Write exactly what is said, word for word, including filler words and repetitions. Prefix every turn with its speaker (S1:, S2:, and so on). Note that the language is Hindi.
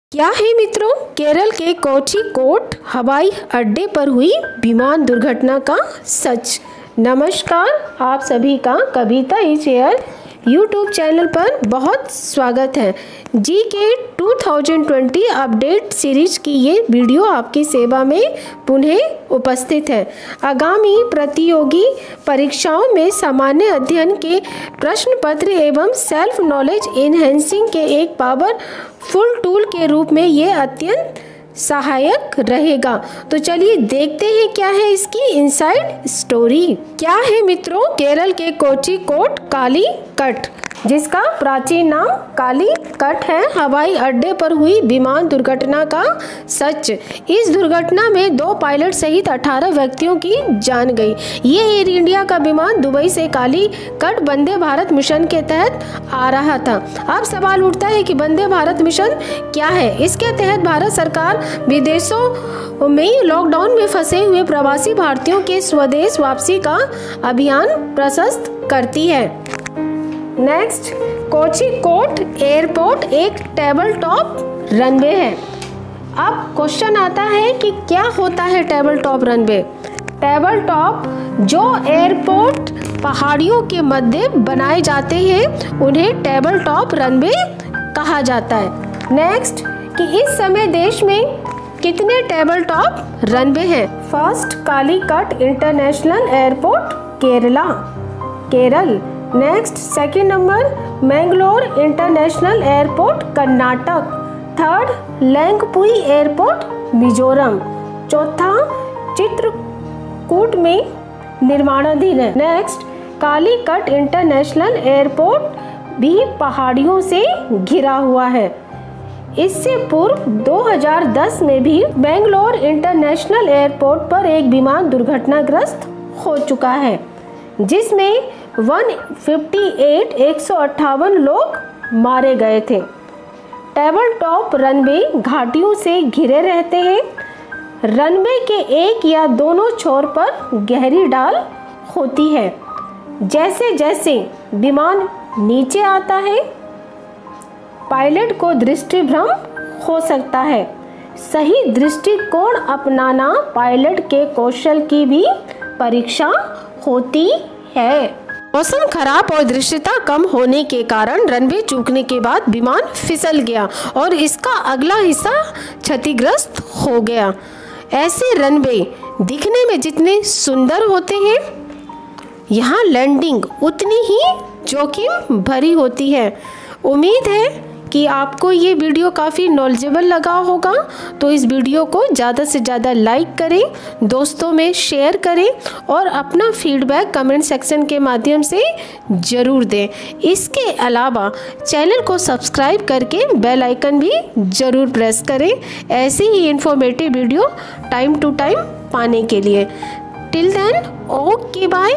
S1: क्या है मित्रों, केरल के कोझिकोड हवाई अड्डे पर हुई विमान दुर्घटना का सच। नमस्कार, आप सभी का Kavita is here YouTube channel पर बहुत स्वागत है। G K two thousand twenty update series की ये वीडियो आपकी सेवा में पुनः उपस्थित है। आगामी प्रतियोगी परीक्षाओं में सामान्य अध्ययन के प्रश्न पत्र एवं सेल्फ नॉलेज एनहेंसिंग के एक पावरफुल टूल के रूप में ये अत्यंत सहायक रहेगा। तो चलिए देखते हैं क्या है इसकी इनसाइड स्टोरी। क्या है मित्रों, केरल के कोझिकोड कालीकट, जिसका प्राचीन नाम कालीकट है, हवाई अड्डे पर हुई विमान दुर्घटना का सच। इस दुर्घटना में दो पायलट सहित अठारह व्यक्तियों की जान गई। ये एयर इंडिया का विमान दुबई से कालीकट वंदे भारत मिशन के तहत आ रहा था। अब सवाल उठता है कि वंदे भारत मिशन क्या है। इसके तहत भारत सरकार विदेशों में लॉकडाउन में फंसे हुए प्रवासी भारतीयों के स्वदेश वापसी का अभियान प्रशस्त करती है। नेक्स्ट, कोझिकोड एयरपोर्ट एक टेबल टॉप रनवे है। अब क्वेश्चन आता है कि क्या होता है table top runway. Table top जो एयरपोर्ट पहाड़ियों के मध्य बनाए जाते हैं उन्हें टेबल टॉप रनवे कहा जाता है। नेक्स्ट, कि इस समय देश में कितने टेबल टॉप रनवे हैं। First, Calicut international airport Kerala Kerala. Next, second number, Mangalore international airport Karnataka. Third, Lengpui airport Mizoram. चौथा, चित्रकूट में निर्माणाधीन है। नेक्स्ट, कालीकट इंटरनेशनल एयरपोर्ट भी पहाड़ियों से घिरा हुआ है। इससे पूर्व दो हज़ार दस में भी बेंगलोर इंटरनेशनल एयरपोर्ट पर एक विमान दुर्घटनाग्रस्त हो चुका है, जिसमें एक सौ अट्ठावन एक सौ अट्ठावन लोग मारे गए थे। टेबल टॉप रनवे घाटियों से घिरे रहते हैं। रनवे के एक या दोनों छोर पर गहरी ढाल होती है। जैसे जैसे विमान नीचे आता है, पायलट को दृष्टि भ्रम हो सकता है। सही दृष्टिकोण अपनाना पायलट के कौशल की भी परीक्षा होती है। मौसम खराब और दृश्यता कम होने के कारण रनवे चूकने के बाद विमान फिसल गया और इसका अगला हिस्सा क्षतिग्रस्त हो गया। ऐसे रनवे दिखने में जितने सुंदर होते हैं, यहाँ लैंडिंग उतनी ही जोखिम भरी होती है। उम्मीद है कि आपको ये वीडियो काफ़ी नॉलेजेबल लगा होगा। तो इस वीडियो को ज़्यादा से ज़्यादा लाइक करें, दोस्तों में शेयर करें और अपना फीडबैक कमेंट सेक्शन के माध्यम से ज़रूर दें। इसके अलावा चैनल को सब्सक्राइब करके बेल आइकन भी ज़रूर प्रेस करें, ऐसी ही informative video time to time पाने के लिए। Till then, okay bye.